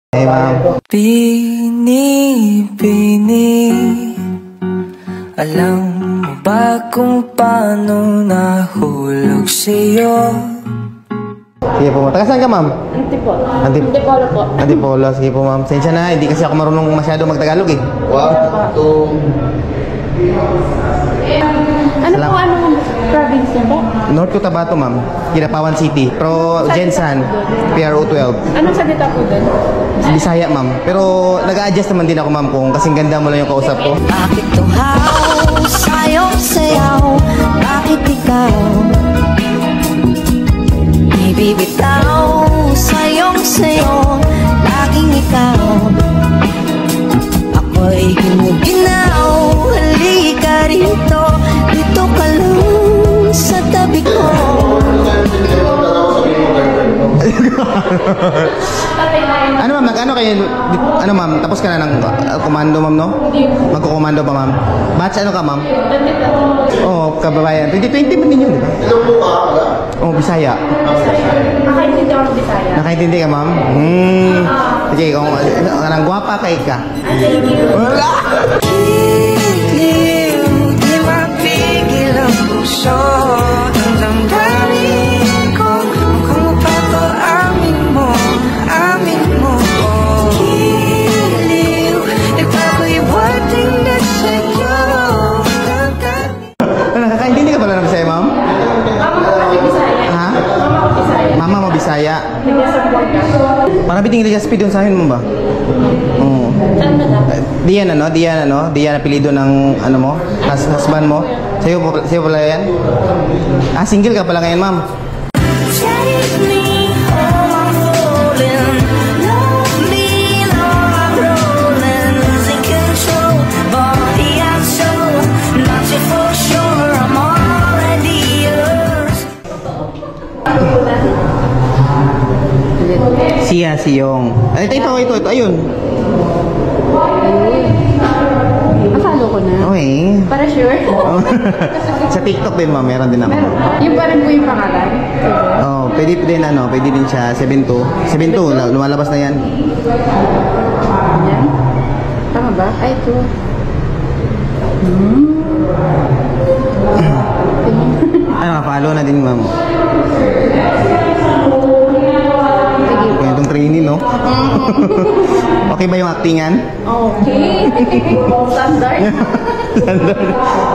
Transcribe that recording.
Hey, ma'am. Bini-bini, alam mo ba kung paano nahulog sa'yo? Sige po, taga saan ka, ma'am? Antipolo. Antipolo po. Antipolo, sige po, ma'am. Sensya na, hindi kasi ako marunong masyado magtagalog eh. Ano po, anong province niya po? North Cotabato, ma'am. Kinapawan City. Pro Gensan, PRO 12. Anong salita po doon? Bisaya, ma'am. Pero nag-a-adjust naman din ako, ma'am, kung kasing ganda mo lang yung kausap ko. Bakit tuhaw sa'yong sayaw? Bakit ikaw ibibitaw sa'yong sayo? Laging ikaw ako'y gumuginaw. Halika rito, dito ka lang sa tabi ko. Ano, ma'am? Ano kayo? Ano, ma'am? Tapos ka na ng komando, ma'am, no? Magkukomando pa, ma'am. Batch ano ka, ma'am? Oo, kababayan. 2020 pa din yun, di ba? Oo, Bisaya. Nakaintindi ako ng Bisaya. Nakaintindi ka, ma'am? Sige, kung anong gwapa kay ka. Wala! Giliw, di mapigil ang puso ng damdamin ko. Kung mapato, amin mo. Giliw, nagbago'y wating na sa'yo. Nakakaintindi ka pala ng Bisaya, ma'am? Mama ko kasi Bisaya. Ha? Mama ko Bisaya. Mama mo Bisaya. Nag-support ka. Parang biting Ligaspi doon sa akin mo ba? Oo. Saan na lang? Diyan apelido ng ano mo? Husband mo? Sa'yo pala yan? Ah, single ka pala ngayon, ma'am. Take me home, I'm falling. Love me, Lord, I'm rolling. Losing control, body and soul. Not you for sure, I'm already yours. Siyong. Ito. Ayun. Nakalo ko na. Okay. Para sure? Sa TikTok din, ma'am. Meron din naman. Yung parang po yung pangalan? Oh, pwede din siya 72. 72, lumalabas na yan. Yan? Tama ba? Ay, ito. Follow na din, ma'am. Sige. Kung itong training, no? Okay ba yung actingan? Okay. Standard. Standard.